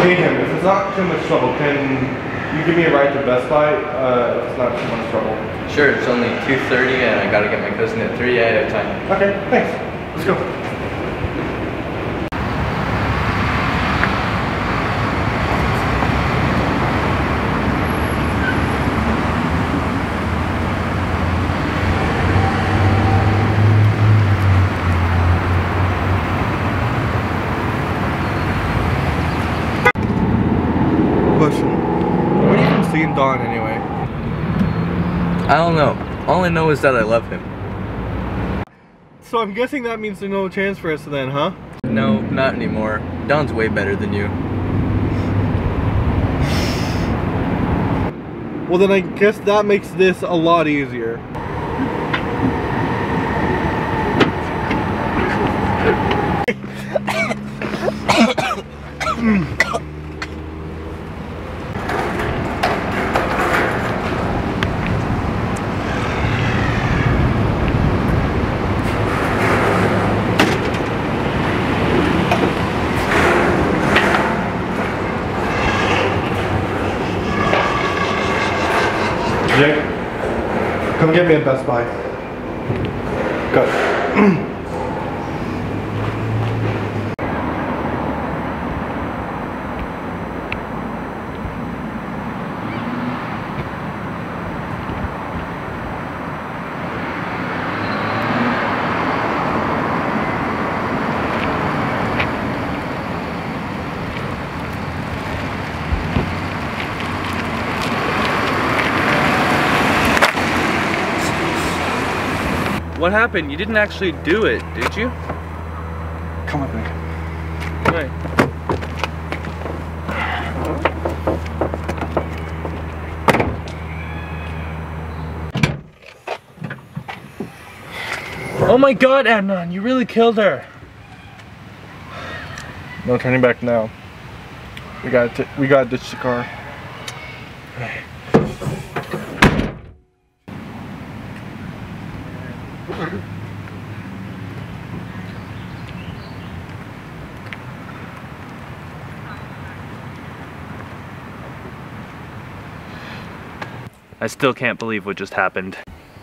Hey Tim, if it's not too much trouble, can you give me a ride to Best Buy if it's not too much trouble? Sure, it's only 2:30 and I gotta get my cousin at 3. I have time. Okay, thanks. Let's go. Question. What are you even seeing Don anyway? I don't know. All I know is that I love him. So I'm guessing that means there's no chance for us then, huh? No, not anymore. Don's way better than you. Well then I guess that makes this a lot easier. Jake, come get me at Best Buy. Go. What happened? You didn't actually do it, did you? Come with me. Right. Oh my god, Adnan, you really killed her. No turning back now. We gotta ditch the car. I still can't believe what just happened.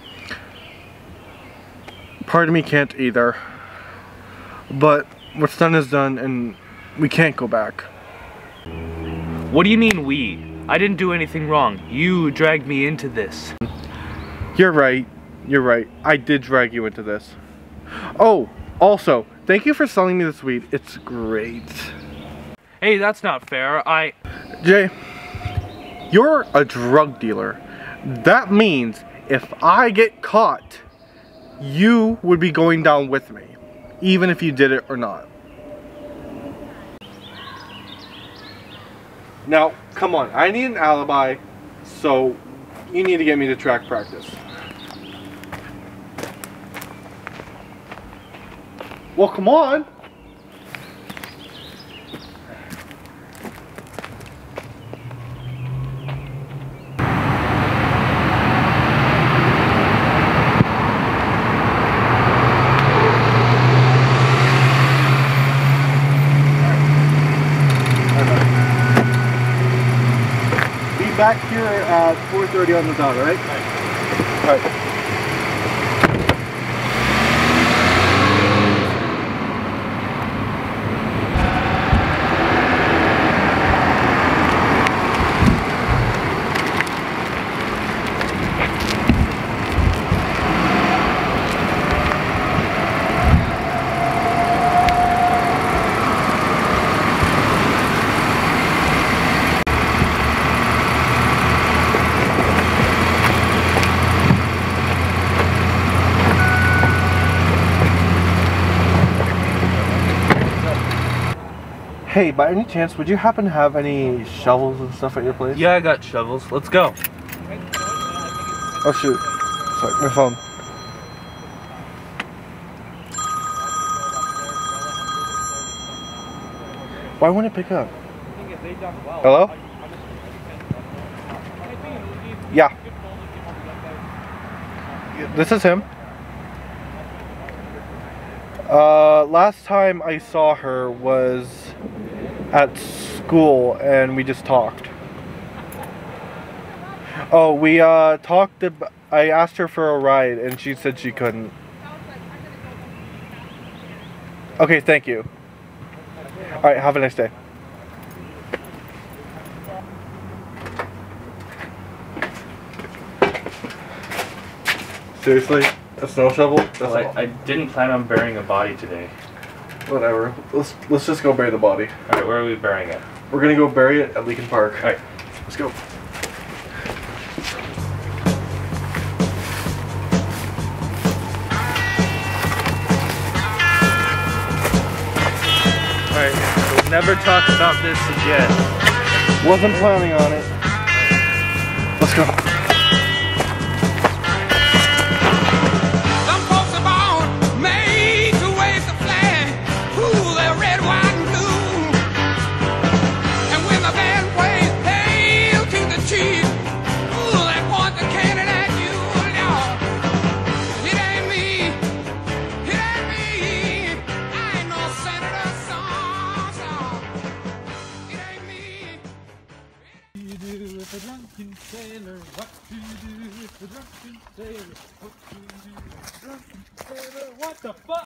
Part of me can't either. But what's done is done and we can't go back. What do you mean we? I didn't do anything wrong. You dragged me into this. You're right. You're right. I did drag you into this. Oh, also, thank you for selling me this weed. It's great. Hey, that's not fair. Jay, you're a drug dealer. That means if I get caught, you would be going down with me, even if you did it or not. Now, come on, I need an alibi, so you need to get me to track practice. Well, come on. Back here at 4:30 on the dot, right? All right. Hey, by any chance, would you happen to have any shovels and stuff at your place? Yeah, I got shovels. Let's go. Oh shoot. Sorry, my phone. Why wouldn't it pick up? Hello? Yeah. This is him. Last time I saw her was at school and we just talked. Oh, we talked. I asked her for a ride and she said she couldn't. Okay, thank you. Alright, have a nice day. Seriously? A snow shovel? That's Well, I didn't plan on burying a body today. Whatever. Let's just go bury the body. Alright, where are we burying it? We're gonna go bury it at Leakin Park. Alright. Let's go. Alright, we'll never talk about this again. Wasn't planning on it. Let's go. Some folks are born made to wave the flag. Ooh, they're red, white, and blue. And when the band plays Hail to the Chief, ooh, they point the cannon at you. No, it ain't me. It ain't me. I ain't no senator song. It ain't me. You do with a drunken sailor, what do you do with a drunken sailor? What do you do with a drunken sailor? What the fuck?